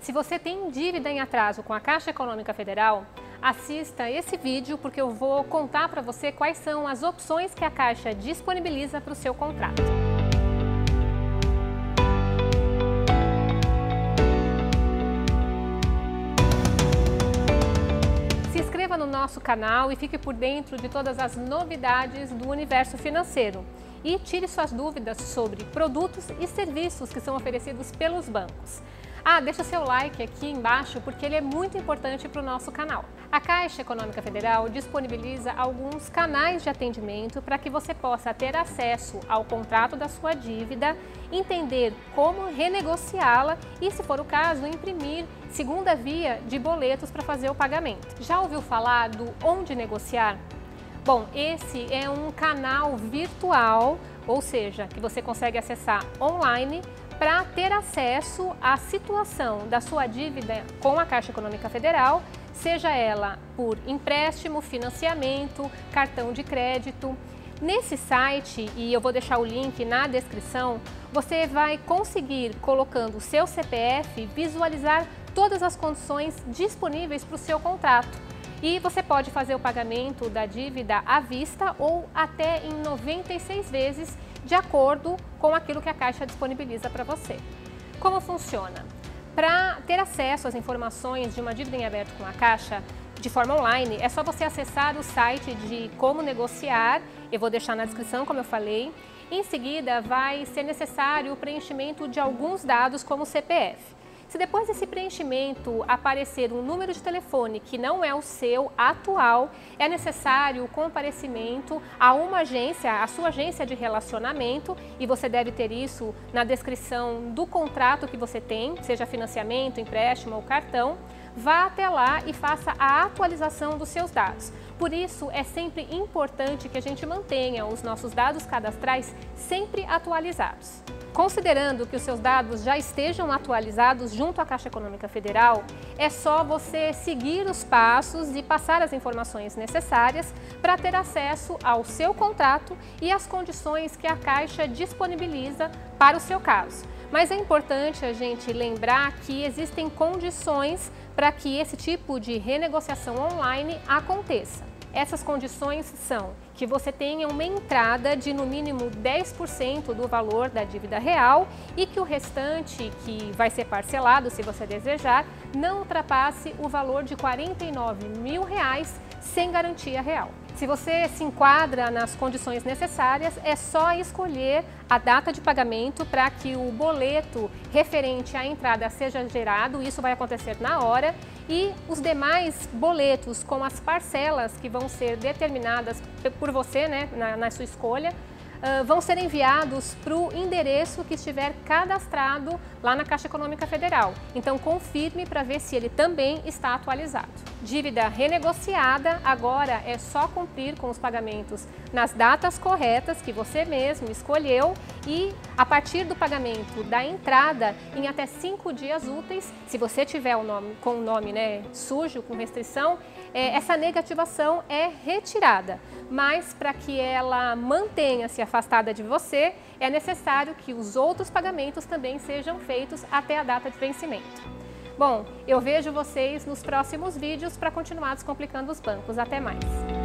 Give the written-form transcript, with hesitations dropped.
Se você tem dívida em atraso com a Caixa Econômica Federal, assista esse vídeo porque eu vou contar para você quais são as opções que a Caixa disponibiliza para o seu contrato. Se inscreva no nosso canal e fique por dentro de todas as novidades do universo financeiro. E tire suas dúvidas sobre produtos e serviços que são oferecidos pelos bancos. Deixa seu like aqui embaixo porque ele é muito importante para o nosso canal. A Caixa Econômica Federal disponibiliza alguns canais de atendimento para que você possa ter acesso ao contrato da sua dívida, entender como renegociá-la e, se for o caso, imprimir segunda via de boletos para fazer o pagamento. Já ouviu falar do Onde Negociar? Bom, esse é um canal virtual, ou seja, que você consegue acessar online para ter acesso à situação da sua dívida com a Caixa Econômica Federal, seja ela por empréstimo, financiamento, cartão de crédito. Nesse site, e eu vou deixar o link na descrição, você vai conseguir, colocando o seu CPF, visualizar todas as condições disponíveis para o seu contrato. E você pode fazer o pagamento da dívida à vista ou até em 96 vezes, de acordo com aquilo que a Caixa disponibiliza para você. Como funciona? Para ter acesso às informações de uma dívida em aberto com a Caixa de forma online, é só você acessar o site de Como Negociar, eu vou deixar na descrição, como eu falei. Em seguida, vai ser necessário o preenchimento de alguns dados, como o CPF. Se depois desse preenchimento aparecer um número de telefone que não é o seu atual, é necessário o comparecimento a uma agência, a sua agência de relacionamento, e você deve ter isso na descrição do contrato que você tem, seja financiamento, empréstimo ou cartão. Vá até lá e faça a atualização dos seus dados. Por isso, é sempre importante que a gente mantenha os nossos dados cadastrais sempre atualizados. Considerando que os seus dados já estejam atualizados junto à Caixa Econômica Federal, é só você seguir os passos e passar as informações necessárias para ter acesso ao seu contrato e às condições que a Caixa disponibiliza para o seu caso. Mas é importante a gente lembrar que existem condições para que esse tipo de renegociação online aconteça. Essas condições são que você tenha uma entrada de no mínimo 10% do valor da dívida real e que o restante, que vai ser parcelado se você desejar, não ultrapasse o valor de R$ 49 mil sem garantia real. Se você se enquadra nas condições necessárias, é só escolher a data de pagamento para que o boleto referente à entrada seja gerado, isso vai acontecer na hora, e os demais boletos com as parcelas que vão ser determinadas por você, né, na sua escolha, vão ser enviados para o endereço que estiver cadastrado lá na Caixa Econômica Federal. Então confirme para ver se ele também está atualizado. Dívida renegociada, agora é só cumprir com os pagamentos nas datas corretas que você mesmo escolheu e a partir do pagamento da entrada em até 5 dias úteis, se você tiver com o nome sujo, com restrição, essa negativação é retirada. Mas para que ela mantenha-se afastada de você, é necessário que os outros pagamentos também sejam feitos até a data de vencimento. Bom, eu vejo vocês nos próximos vídeos para continuar descomplicando os bancos. Até mais!